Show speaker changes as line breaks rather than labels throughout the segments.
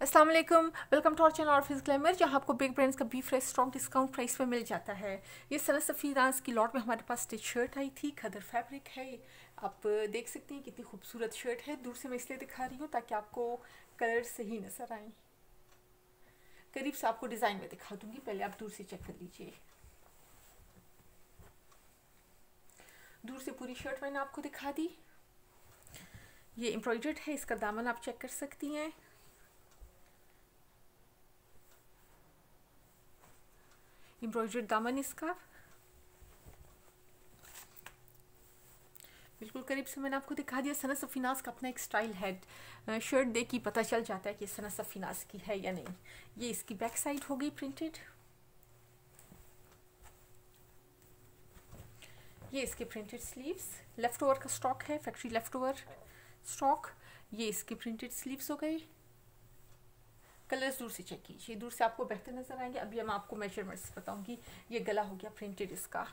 अस्सलाम वालेकुम, welcome to our channel office glamour, जहां आपको बिग ब्रांड्स का बीफ फ्रेश स्ट्रॉन्ग डिस्काउंट प्राइस पे मिल जाता है। ये सनत सफ़ीराज की लॉट में हमारे पास स्टिच शर्ट आई थी, खदर फैब्रिक है। आप देख सकती हैं कितनी खूबसूरत शर्ट है। दूर से मैं इसलिए दिखा रही हूँ ताकि आपको कलर सही नजर आए। करीब से आपको डिज़ाइन में दिखा दूंगी, पहले आप दूर से चेक कर लीजिए। दूर से पूरी शर्ट मैंने आपको दिखा दी। ये एम्ब्रॉयडर्ड है, इसका दामन आप चेक कर सकती हैं। एम्ब्रॉयडर्ड दामन इसका, बिल्कुल करीब से मैंने आपको दिखा दिया। सनत सफ़ीनाज का अपना एक स्टाइल है, शर्ट देख के पता चल जाता है कि सनत सफ़ीनाज की है या नहीं। ये इसकी बैक साइड हो गई प्रिंटेड। ये इसके प्रिंटेड स्लीव्स, लेफ्ट ओवर का स्टॉक है, फैक्ट्री लेफ्ट ओवर स्टॉक। ये इसके प्रिंटेड स्लीव्स हो गए। कलर्स दूर से चेक कीजिए, दूर से आपको बेहतर नजर आएंगे। अभी मैं आपको मेजरमेंट्स बताऊंगी। ये गला हो गया प्रिंटेड इसका।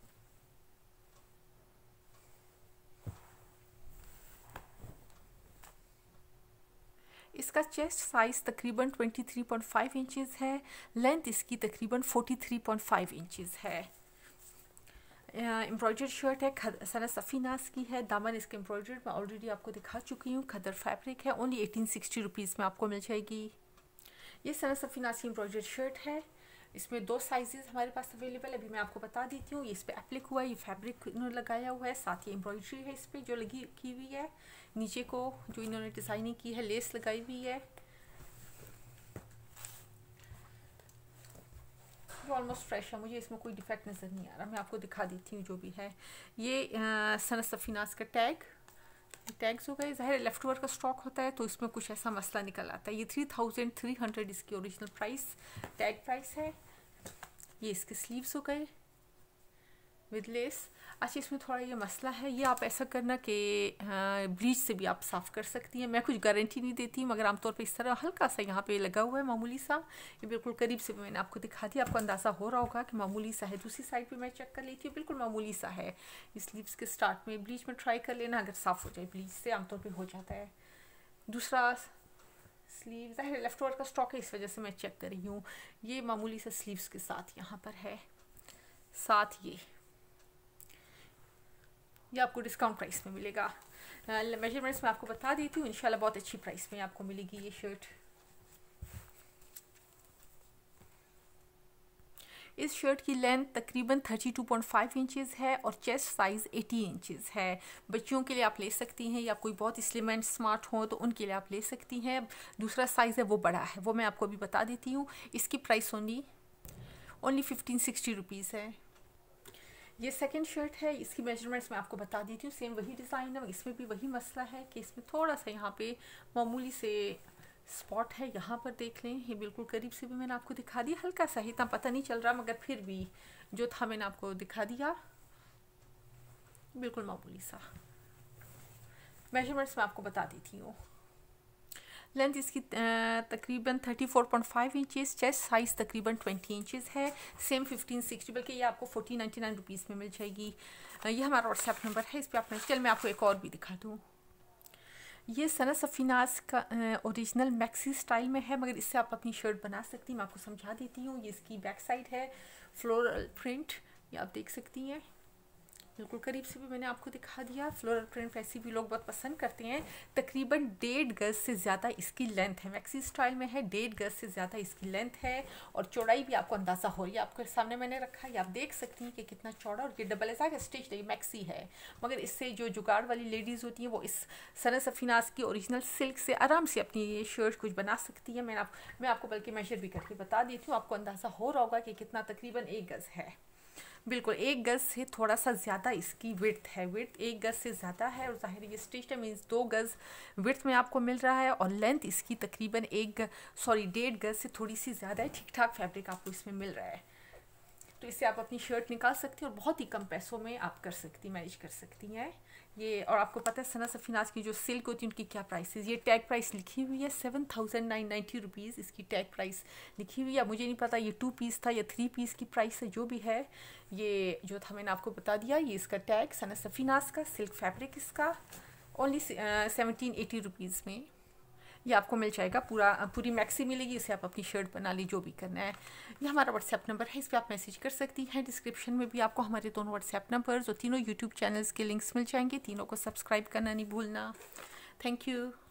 इसका चेस्ट साइज तकरीबन 23.5 इंचेस है। लेंथ इसकी तकरीबन 43.5 इंचेस है। एम्ब्रॉयडर्ड शर्ट है, सनत सफ़ीनाज की है। दामन इसके एम्ब्रॉयडर्ड मैं ऑलरेडी आपको दिखा चुकी हूँ। खदर फैब्रिक है, ओनली 1860 रुपीज़ में आपको मिल जाएगी। ये सनत सफ़ीनाज की एम्ब्रॉयडर्ड शर्ट है। इसमें 2 साइजेस हमारे पास अवेलेबल है, अभी मैं आपको बता देती हूँ। ये इस पर एप्लिक हुआ है, ये फैब्रिक इन्होंने लगाया हुआ है, साथ ही एम्ब्रॉयडरी है इस पर जो लगी की हुई है। नीचे को जो इन्होंने डिज़ाइनिंग की है, लेस लगाई हुई है, जो ऑलमोस्ट फ्रेश है। मुझे इसमें कोई डिफेक्ट नज़र नहीं आ रहा, मैं आपको दिखा देती हूँ जो भी है। ये सनत सफ़ीनाज का टैग्स हो गए। ज़ाहिर लेफ्ट ओवर का स्टॉक होता है तो इसमें कुछ ऐसा मसला निकल आता है। ये 3300 इसकी ओरिजिनल प्राइस, टैग प्राइस है। ये इसके स्लीव्स हो गए विद लेस। अच्छा, इसमें थोड़ा ये मसला है, ये आप ऐसा करना कि ब्लीच से भी आप साफ़ कर सकती हैं। मैं कुछ गारंटी नहीं देती, मगर आमतौर पे इस तरह हल्का सा यहाँ पे लगा हुआ है, मामूली सा। ये बिल्कुल करीब से मैंने आपको दिखा दिया, आपको अंदाज़ा हो रहा होगा कि मामूली सा है। दूसरी साइड पे मैं चेक कर लेती हूँ, बिल्कुल मामूली सा है। इस स्लीव्स के स्टार्ट में ब्लीच में ट्राई कर लेना, अगर साफ़ हो जाए ब्लीच से, आमतौर पर हो जाता है। दूसरा स्लीव ज़ाहिर लेफ्ट ओवर का स्टॉक है, इस वजह से मैं चेक कर रही हूँ। ये मामूली सा स्लीव्स के साथ यहाँ पर है। साथ ये आपको डिस्काउंट प्राइस में मिलेगा। मेजरमेंट्स मैं आपको बता देती हूँ, इंशाल्लाह बहुत अच्छी प्राइस में आपको मिलेगी ये शर्ट। इस शर्ट की लेंथ तकरीबन 32.5 इंचेस है और चेस्ट साइज़ 80 इंचेस है। बच्चियों के लिए आप ले सकती हैं, या कोई बहुत स्लिम एंड स्मार्ट हो तो उनके लिए आप ले सकती हैं। दूसरा साइज़ है वो बड़ा है, वो मैं आपको अभी बता देती हूँ। इसकी प्राइस ओनली 1560 रुपीज़ है। ये सेकंड शर्ट है, इसकी मेजरमेंट्स मैं आपको बता देती हूँ। सेम वही डिज़ाइन है, इसमें भी वही मसला है कि इसमें थोड़ा सा यहाँ पे मामूली से स्पॉट है। यहाँ पर देख लें, ये बिल्कुल करीब से भी मैंने आपको दिखा दिया। हल्का सा ही, इतना पता नहीं चल रहा, मगर फिर भी जो था मैंने आपको दिखा दिया, बिल्कुल मामूली सा। मेजरमेंट्स मैं आपको बता देती हूँ। लेंथ इसकी तकरीबन 34.5 इंचेस, चेस्ट साइज़ तकरीबन 20 इंचेस है। सेम 1560, बल्कि ये आपको 1499 रुपीज़ में मिल जाएगी। ये हमारा व्हाट्सएप नंबर है, इस पर आपने चल मैं आपको एक और भी दिखा दूँ। ये सनत सफ़ीनाज का ओरिजिनल मैक्सी स्टाइल में है, मगर इससे आप अपनी शर्ट बना सकती हैं। मैं आपको समझा देती हूँ। ये इसकी बैक साइड है, फ्लोरल प्रिंट, ये आप देख सकती हैं। बिल्कुल करीब से भी मैंने आपको दिखा दिया। फ्लोरल प्रिंट वैसे भी लोग बहुत पसंद करते हैं। तकरीबन 1.5 गज से ज़्यादा इसकी लेंथ है, मैक्सी स्टाइल में है। 1.5 गज से ज़्यादा इसकी लेंथ है और चौड़ाई भी आपको अंदाज़ा हो रही है। आपके सामने मैंने रखा है, आप देख सकती हैं कि कितना चौड़ा। और ये डबल एज़ा का स्टिच है, मैक्सी है, मगर इससे जो जुगाड़ वाली लेडीज़ होती हैं वो इस सनत सफ़ीनाज की ओरिजिनल सिल्क से आराम से अपनी ये शर्ट कुछ बना सकती है। मैं आपको बल्कि मेजर भी करके बता देती हूँ, आपको अंदाज़ा हो रहा होगा कि कितना, तकरीबन 1 गज़ है। बिल्कुल 1 गज से थोड़ा सा ज़्यादा इसकी विड्थ है। विड्थ 1 गज से ज़्यादा है, और ज़ाहिर ये स्टिच है, मीन्स 2 गज विड्थ में आपको मिल रहा है। और लेंथ इसकी तकरीबन 1.5 गज से थोड़ी सी ज़्यादा है। ठीक ठाक फैब्रिक आपको इसमें मिल रहा है, तो इससे आप अपनी शर्ट निकाल सकती हैं और बहुत ही कम पैसों में आप मैनेज कर सकती हैं ये। और आपको पता है सनत सफ़ीनाज की जो सिल्क होती है उनकी क्या प्राइस है। ये टैग प्राइस लिखी हुई है 7990 रुपीज़, इसकी टैग प्राइस लिखी हुई है। मुझे नहीं पता ये 2 पीस था या 3 पीस की प्राइस है, जो भी है। ये जो था मैंने आपको बता दिया। ये इसका टैग सनत सफ़ीनाज का सिल्क फैब्रिक, इसका ओनली 1780 रुपीज़ में ये आपको मिल जाएगा, पूरी मैक्सी मिलेगी, इसे आप अपनी शर्ट बना ली, जो भी करना है। ये हमारा व्हाट्सएप नंबर है, इस पर आप मैसेज कर सकती हैं। डिस्क्रिप्शन में भी आपको हमारे दोनों व्हाट्सएप नंबर और तीनों यूट्यूब चैनल्स के लिंक्स मिल जाएंगे। तीनों को सब्सक्राइब करना नहीं भूलना। Thank you.